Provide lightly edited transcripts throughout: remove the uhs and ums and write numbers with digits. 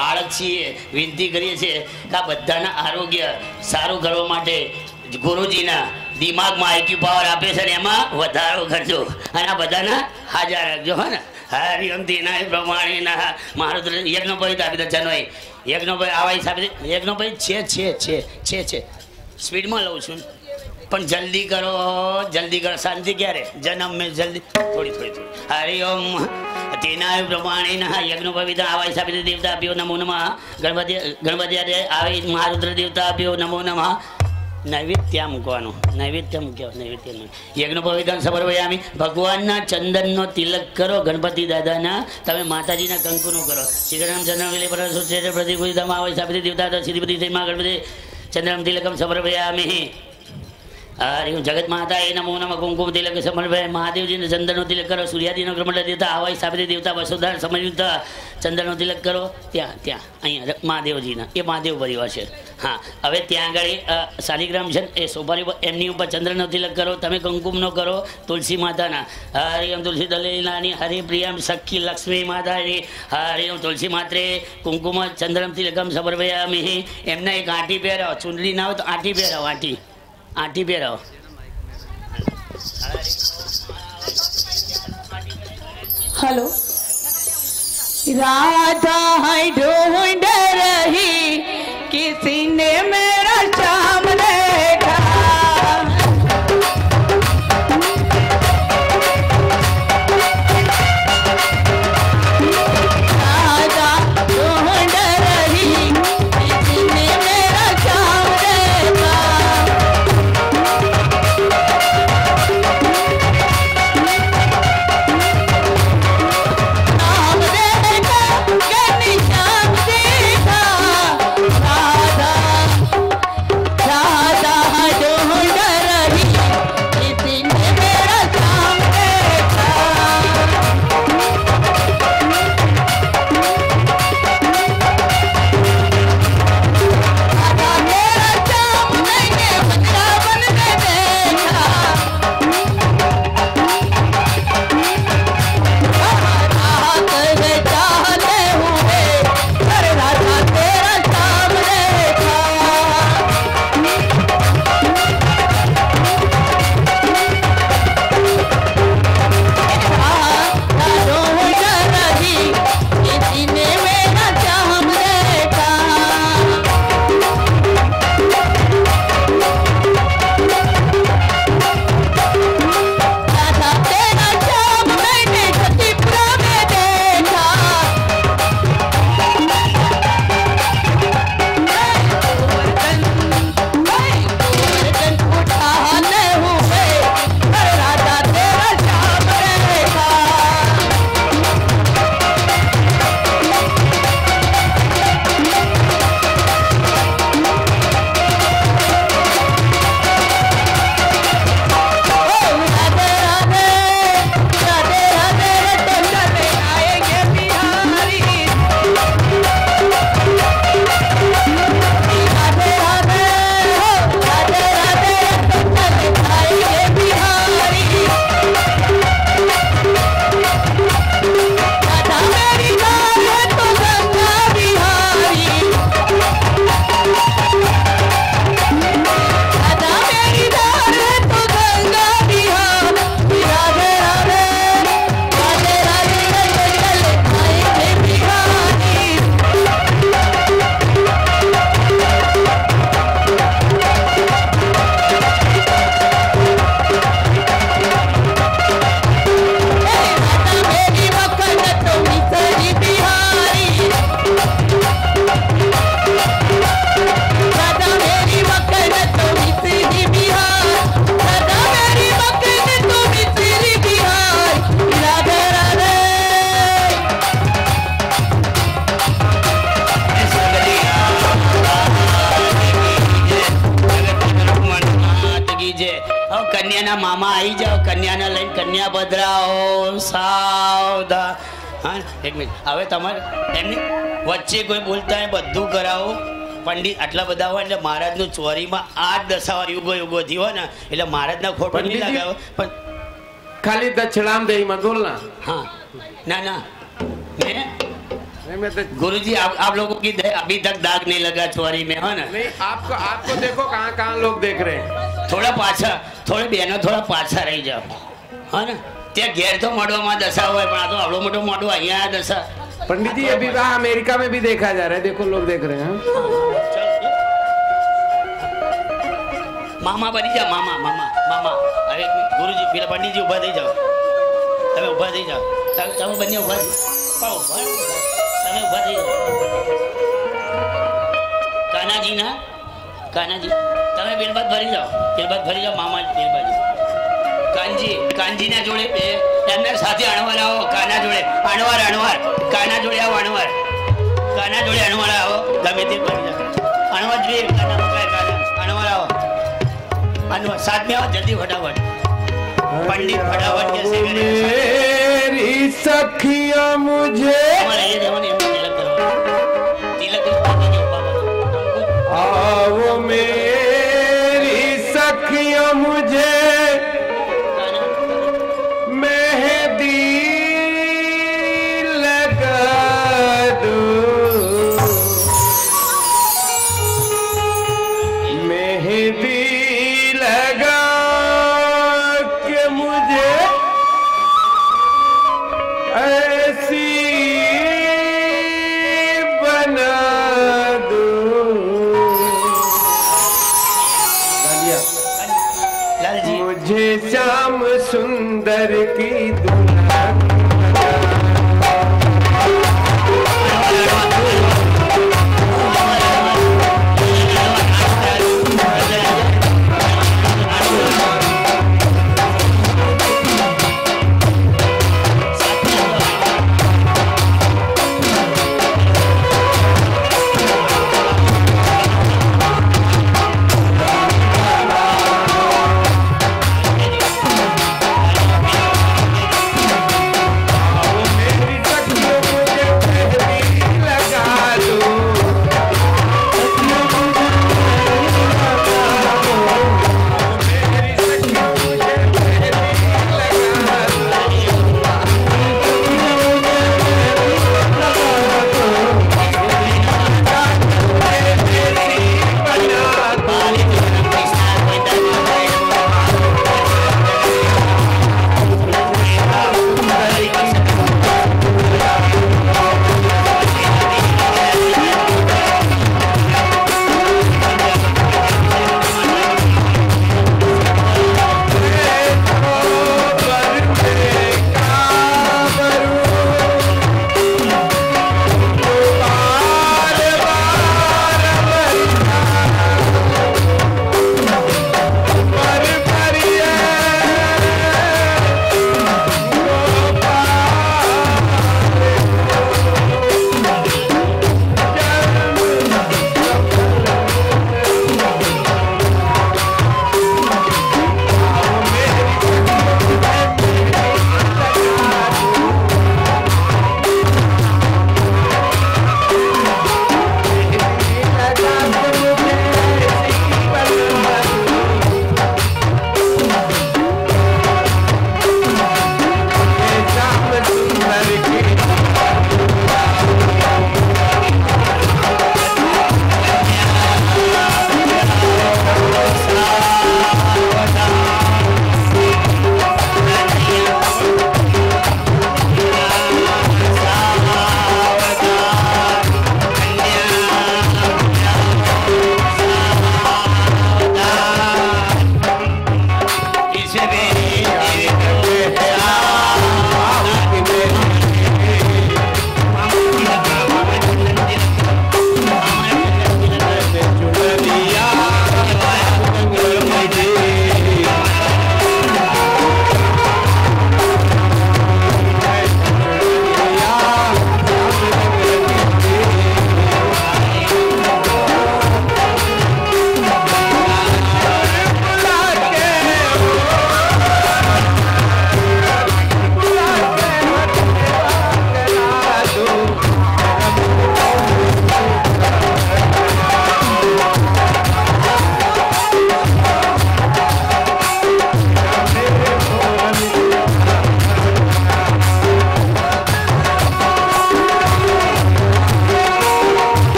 આળક્ષીએ વિનંતી કરીએ છીએ કે આ બધાના આરોગ્ય સારું કરવા માટે ગુરુજીના દિમાગમાં આઈક્યુ પાવર આપે છે ને એમાં વધારો કરજો અને આ બધાના હાજર રાખજો હો ને હરિઓમ દીના પ્રમાણેના મારું યજ્ઞભાઈ તો આપી દે જનોય યજ્ઞભાઈ આવા હિસાબે યજ્ઞભાઈ છે સ્પીડમાં લઉં છું પણ જલ્દી કરો શાંતિ ક્યારે જન્મ મેં જલ્દી થોડી હરિઓમ તેના પ્રમાણેના યજ્ઞભાઈ તો આવા હિસાબે દેવતા આપ્યો નમો નમઃ ગણપતિ આવી મહારુદ્ર દેવતા આપ્યો નમો નમઃ નૈવેદ્ય મૂકવાનું નૈવેદ્ય યજ્ઞોપવિધાન સમર્પયામિ ભગવાનના ચંદનનો તિલક કરો ગણપતિ દાદાના તમે માતાજીના કંકુનો કરો શ્રીરામ ચંદ્રમ પર પ્રતિકૂળતામાં આવે હિસાબે દેવતા શ્રીપતિ ગણપતિ ચંદ્રમ તિલકમ સમર્પયામિ हरि जगत माता ए नमो नमः कुंकुम तिलक समर्पय महादेव जी ने चंदन तिलक करो सूर्यादि नो क्रमंडल देवता हवाई साबरी देवता वसुधार समयुक्त चंदन तिलक करो त्या त्या अहीं महादेव जी ना ये महादेव परिवार है हाँ हवे त्या आगळ शालिग्राम छे ए सोपारी एमनी ऊपर चंद्रनो तिलक करो तमे कुंकुम नो करो तुलसी माता ना हरि ओम तुलसी दलेलानी हरि प्रियम सखी लक्ष्मी माता हरि ओम तुलसी मात्रे कुंकुम चंद्रम तिलकम समर्पयामि एमने एक आंटी पहेराव चुंदड़ी ना हो तो आंटी पहेराव आंटी पहेराव हेलो राधा ढूंढ रही किसी ने मेरा शाम देखा मामा आई जाओ कन्या ने लઈને कन्या बदराओ सावधान हाँ एक मिनट हवे तमारे एमनी वच्चे कोई बोलता है बधु कराओ पंडित आटला बधा होय એટલે મહારાજનું ચોરીમાં 8-10 વાર યુગો થયો ને એટલે મહારાજના ખોટો નહીં લાગાવો પણ ખાલી દક્ષિણામ દેહીમાં બોલના હા ના ના મે गुरुजी आप लोगों की अभी तक दाग नहीं लगा छोरी में, है ना? नहीं, आपको देखो कहाँ लोग देख रहे हैं। थोड़ा पाछा, थोड़े बहनों थोड़ा पाछा रही जाओ, है ना? त्या घेर तो मोडवा दशा हो, आवड़ो मोटो मोडो अहिया दशा। पंडित जी अभी अमेरिका में भी देखा जा रहा है, देखो लोग देख रहे हैं। मामा बनी जा, मामा मामा मामा। अरे गुरुजी पेला पंडित जी उभा थई जाओ, તમે ઉભા થઈ જાઓ, તમે બંને ઉભા તમે ઉભા થઈ જાઓ। કાનાજી ના કાનાજી તમે બેલબાદ ભરી જાઓ મામા બેલબાજી। કાનજી ના જોડે એમના સાથે અણવાર આવો, કાના જોડે અણવાર કાના જોડે આવો, કાના જોડે અણવાર આવો, ગમે તે ભરી જાઓ। અણવાર જોઈએ, કાના અણવાર આવો, અણવાર સાથ में आओ जल्दी फटाफट। पंडित फटाफट कैसे मेरी सखिया मुझे आओ मेरी सखिया मुझे मेहंदी लगा दो, मेहंदी लगा के मुझे ऐसी बना दो। मुझे श्याम सुंदर की दुल्हन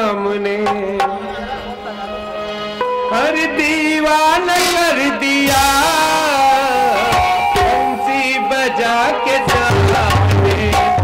सामने, हर दीवाना कर दिया बंसी बजा के सामने।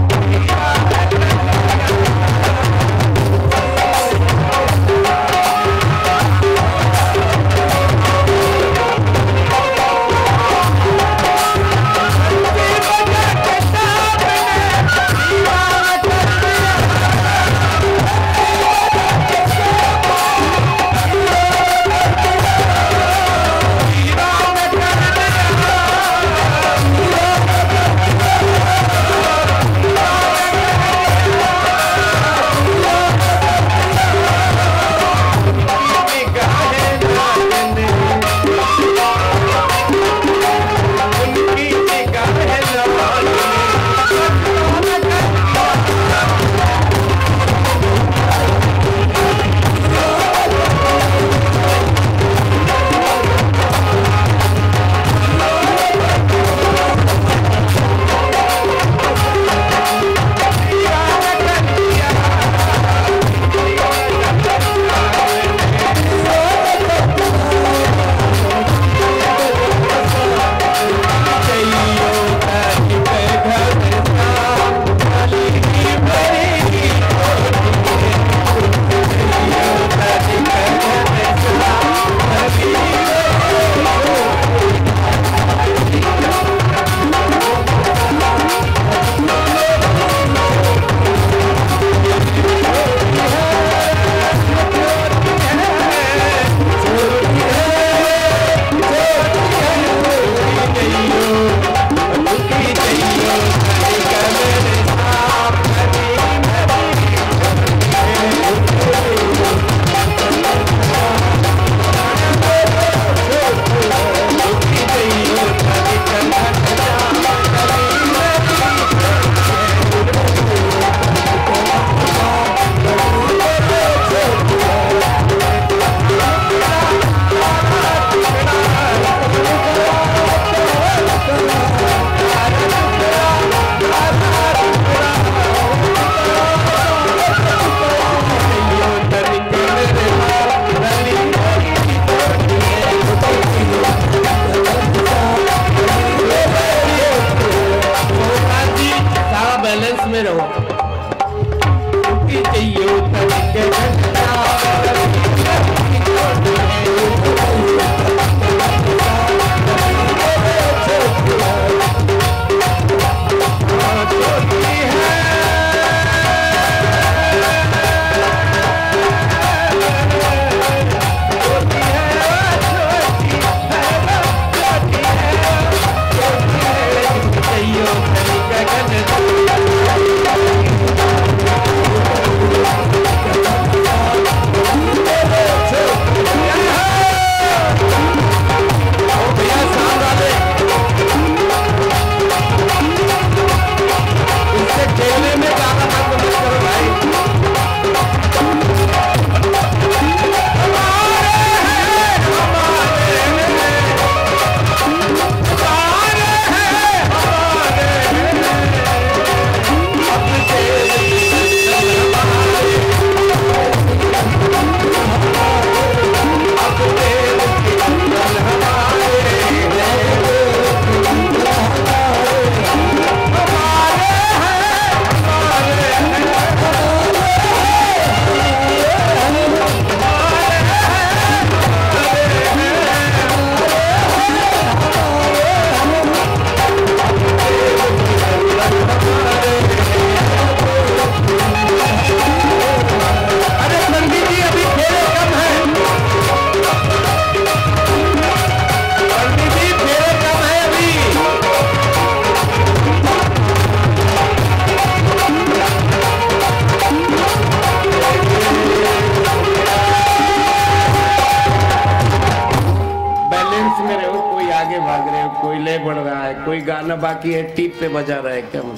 कोई गाना बाकी है टीप पे बजा रहा है, क्या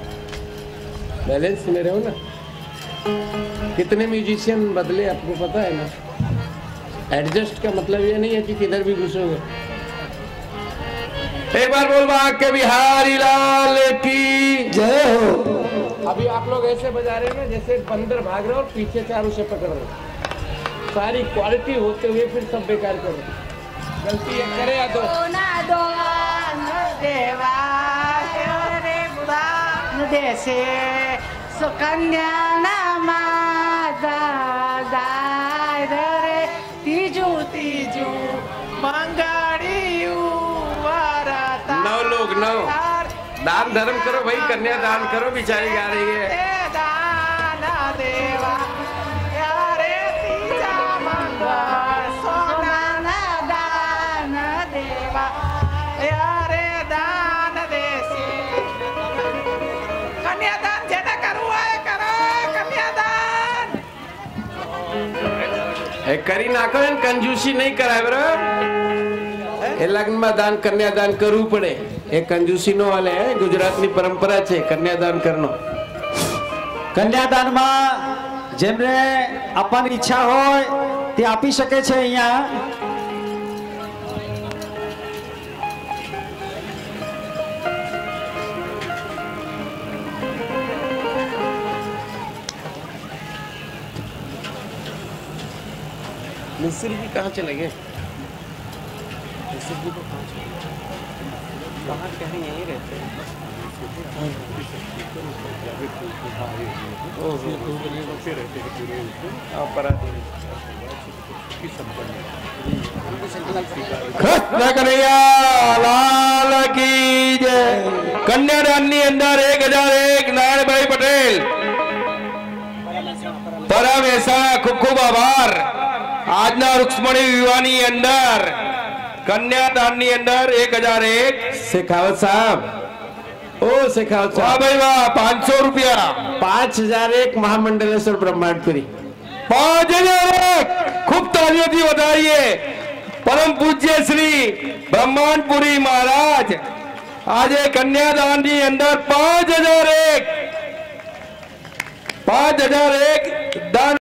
मतलब बैलेंस में रहो ना। कितने म्यूजिशियन बदले आपको पता है ना। एडजस्ट का मतलब ये नहीं है कि किधर भी घुसोगे। एक बार बोल बाग के बिहारी लाल की जय हो। अभी आप लोग ऐसे बजा रहे हैं ना जैसे बंदर भाग रहे हो और पीछे चारों से पकड़ रहे हो। सारी क्वालिटी होते हुए फिर सब बेकार कर रहे हो। गलती एक करे या दो देवा रे बुधा देशे सुकन्या नामा रे तीजू तीजू मंगाड़ी नौ लोग नौ दान धर्म करो भाई, कन्या दान करो, बेचारी गा रही है। देवा यारे तीजा मंगल सोना दान देवा यारे दान देसी कन्यादान जेने करવું હોય કરો કન્યાદાન એ કરી નાખો ને, કંજૂસી નહીં કરાય બરાબર। એ લગ્નમાં દાન કન્યાદાન કરવું પડે, એ કંજૂસી નો હાલે। ગુજરાતની પરંપરા છે કન્યાદાન કરનો। કન્યાદાનમાં જેમને આપવાની ઈચ્છા હોય તે આપી શકે છે અહીંયા। मिस्त्री जी कहाँ चले गए? मिस्त्री जी को कहाँ चले गए? बाहर कहीं यहीं रहते हैं। કૃષ્ણ કનૈયા લાલ કી જય। કન્યાદાનની અંદર 1001 નારાયણભાઈ પટેલ પરમ મહેસાણા, ખૂબ ખૂબ આભાર। આજના રૂક્ષ્મણી વિવાહની અંદર કન્યાદાનની અંદર 1001 शेखावत साहब, ओ शेखावत વાહ साहब, ભાઈ વાહ, 500 રૂપિયા। 5001 महामंडलेश्वर ब्रह्मांडपुरी। 5001 खूब तालियों વધારીએ। परम पूज्य श्री ब्रह्मांडपुरी महाराज આજે કન્યાદાનની અંદર 5001 દાન